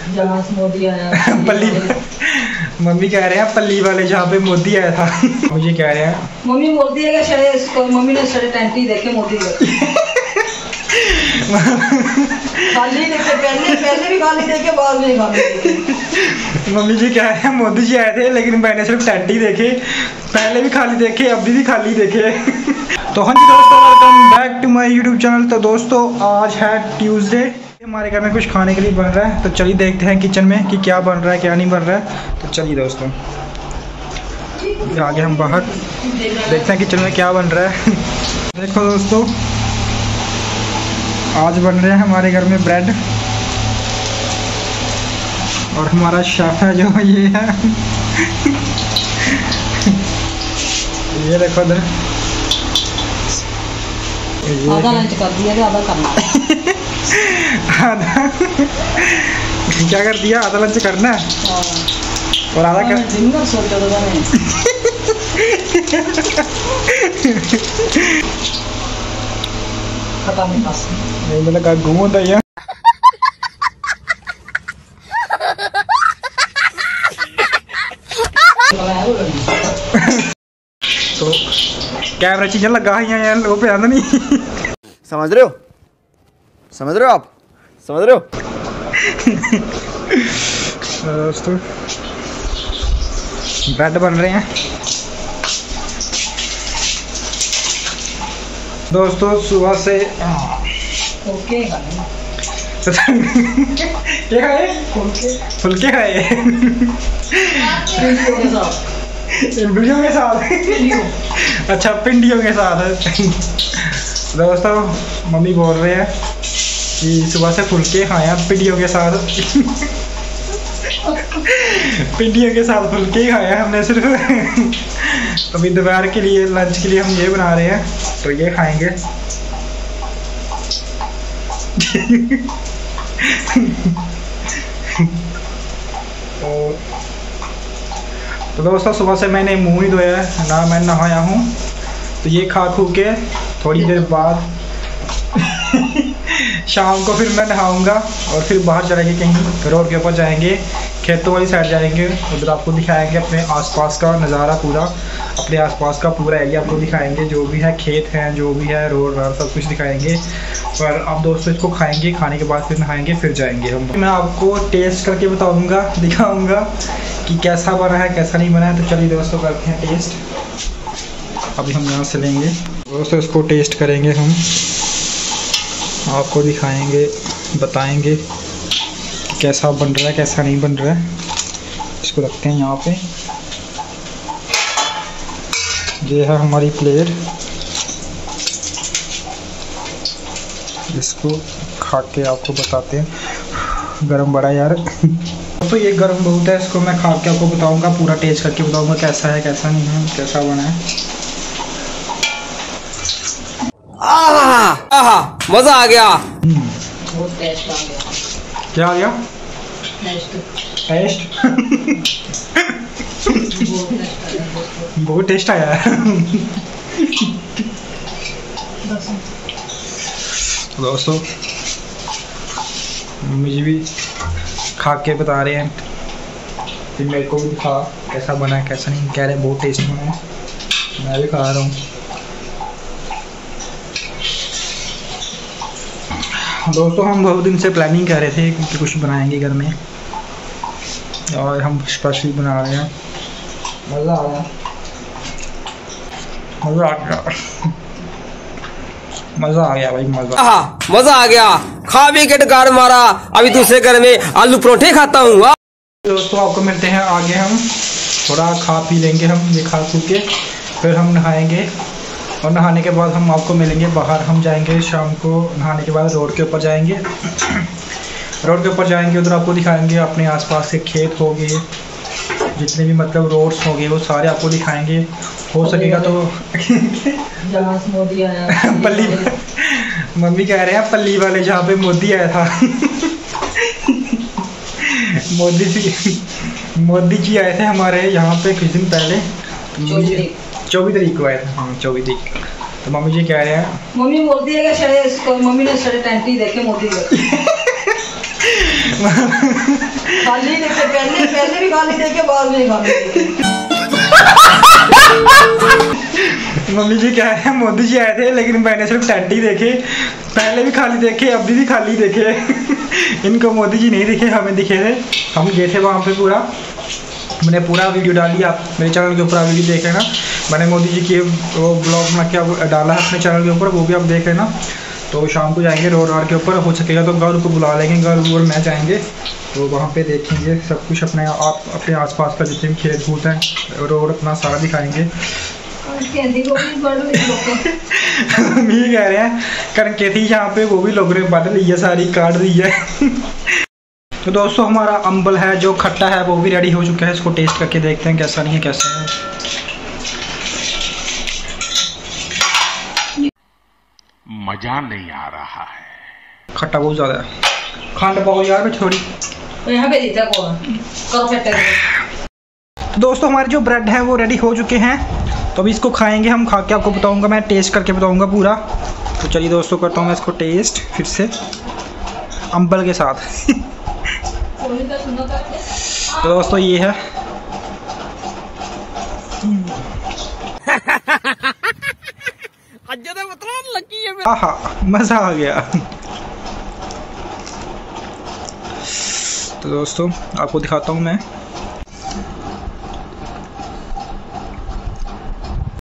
जहाँ से मोदी आया पल्ली। मम्मी कह रहे हैं पल्ली वाले जहाँ पे मोदी आया था। मुझे कह रहे हैं मम्मी बोलती है कि शरे इसको मम्मी ने शरे टेंट ही देखे मोदी खाली देखे पहले भी खाली देखे बाद में खाली देखे। मम्मी जी कह रहे हैं मोदी जी आए थे लेकिन मैंने सिर्फ टेंट ही देखे, पहले भी खाली देखे अभी भी खाली देखे। तो हाँ जी दोस्तों, welcome back to my YouTube channel. तो दोस्तों आज है ट्यूसडे, हमारे घर में कुछ खाने के लिए बन रहा है, तो चलिए देखते हैं किचन में कि क्या बन रहा है क्या नहीं बन रहा है। तो चलिए दोस्तों आगे हम बाहर देखते हैं किचन में क्या बन रहा है। देखो दोस्तों आज बन रहे हैं हमारे घर में ब्रेड, और हमारा शेफ है जो ये है ये देखो इधर आधा लंच कर दिया तो आधा करना आधा क्या कर दिया? आधा लंच करना है और आधा कर डिनर सोचा था मैंने। खत्म बस नहीं मतलब का घूम था ये। तो कैमरा चीज़ें लगा ही हैं यार, वो पे आना नहीं। समझ रहे हो आप, समझ रहे हो। दोस्तों ब्रेड बन रहे हैं दोस्तों सुबह से। ओके क्या खाए? फुलके खाए इमलियों के साथ। अच्छा पिंडियों के साथ। दोस्तों मम्मी बोल रहे हैं कि सुबह से फुलके खाए हैं पिंडियों के साथ। पिंडियों के साथ फुलके खाए हैं हमने सिर्फ। अभी दोपहर के लिए लंच के लिए हम ये बना रहे हैं, तो ये खाएंगे। तो दोस्तों सुबह से मैंने मुंह ही धोया है ना, मैं नहाया हूँ। तो ये खा खू के थोड़ी देर बाद शाम को फिर मैं नहाऊंगा और फिर बाहर चलेंगे, कहीं रोड के ऊपर जाएंगे, खेतों वाली साइड जाएंगे। उधर आपको दिखाएंगे अपने आसपास का नज़ारा, पूरा अपने आसपास का पूरा एरिया आपको दिखाएंगे, जो भी है खेत हैं, जो भी है रोड वाड सब कुछ दिखाएंगे। और अब दोस्तों इसको खाएंगे, खाने के बाद फिर नहाएंगे, फिर जाएंगे हम। मैं आपको टेस्ट करके बताऊँगा, दिखाऊँगा कि कैसा बना है कैसा नहीं बना है। तो चलिए दोस्तों करते हैं टेस्ट। अभी हम यहाँ से लेंगे दोस्तों, इसको टेस्ट करेंगे हम, आपको दिखाएंगे, बताएंगे कैसा बन रहा है कैसा नहीं बन रहा है। इसको रखते हैं यहाँ पे। ये है हमारी प्लेट, इसको खा के आपको बताते हैं। गरम बड़ा यार तो ये गरम बहुत है, इसको मैं खा के आपको बताऊंगा, पूरा टेस्ट करके बताऊंगा कैसा है कैसा नहीं है, कैसा बना है। आहा मजा आ गया। बहुत टेस्ट आ गया। क्या आ गया? टेस्ट बहुत टेस्ट आया है। दोस्तों मुझे भी खा के बता रहे हैं, फिर मेरे को भी दिखा कैसा बना है कैसा नहीं। कह रहे हैं बहुत टेस्ट बना है, मैं भी खा रहा हूँ। दोस्तों हम बहुत दिन से प्लानिंग कर रहे थे कि कुछ बनाएंगे घर में, और हम स्पेशली बना रहे हैं। मज़ा आ गया, मज़ा आ गया, मज़ा आ गया भाई, मजा आ गया। खा भी के डकार मारा, अभी दूसरे घर में आलू परोठे खाता हूँ। दोस्तों आपको मिलते हैं आगे, हम थोड़ा खा पी लेंगे हम, ये खा पी के फिर हम नहाएंगे, और नहाने के बाद हम आपको मिलेंगे बाहर। हम जाएंगे शाम को नहाने के बाद रोड के ऊपर जाएंगे। रोड के ऊपर जाएंगे, उधर आपको दिखाएंगे अपने आसपास के खेत हो गए, जितने भी मतलब रोड्स हो गए वो सारे आपको दिखाएंगे। हो सकेगा तो जहाँ से मोदी आया पल्ली। मम्मी कह रहे हैं पल्ली वाले जहाँ पे मोदी आया था। मोदी जी आए थे हमारे यहाँ पे कुछ दिन पहले, 24 तारीख को आए थे। हाँ 24 तारीख। तो मम्मी जी कह रहे हैं, मम्मी बोलती है कि शरे इसको मम्मी ने शरे टेंट ही देखे मोदी खाली देके पहले भी गाली देके बाद में गाली देके। मम्मी जी कह रहे हैं मोदी जी आए थे लेकिन मैंने सिर्फ टेडी देखे, पहले भी खाली देखे अभी भी खाली देखे। इनको मोदी जी नहीं दिखे, हमें दिखे थे। हम गए थे वहाँ पे, पूरा मैंने पूरा वीडियो डाली, आप मेरे चैनल के ऊपर वीडियो देख लेना। मैंने मोदी जी की वो ब्लॉग में क्या डाला है अपने चैनल के ऊपर, वो भी आप देख लेना। तो शाम को जाएंगे रोड के ऊपर, हो सकेगा तो गौर को बुला लेंगे, गौर और मैं जाएंगे तो वहाँ पे देखेंगे सब कुछ अपने आसपास का जितने भी खेत कूद हैं, रोड अपना सारा दिखाएंगे। ये कह रहे हैं कणके थी यहाँ पे, वो भी लोगों ने बदल ली है, सारी काट दी है। तो दोस्तों हमारा अम्बल है जो खट्टा है वो भी रेडी हो चुका है, इसको टेस्ट करके देखते हैं कैसा नहीं है कैसा है। मजा नहीं आ रहा है, खट्टा बहुत ज्यादा है, खंड पाओ यार मैं थोड़ी। तो दोस्तों हमारे जो ब्रेड है वो रेडी हो चुके हैं, तो अभी इसको खाएंगे हम, खा के आपको बताऊंगा, मैं टेस्ट करके बताऊंगा पूरा। तो चलिए दोस्तों करता हूँ मैं इसको टेस्ट फिर से अम्बल के साथ। तो दोस्तों ये है आहा, मजा आ गया। तो दोस्तों आपको दिखाता हूँ मैं।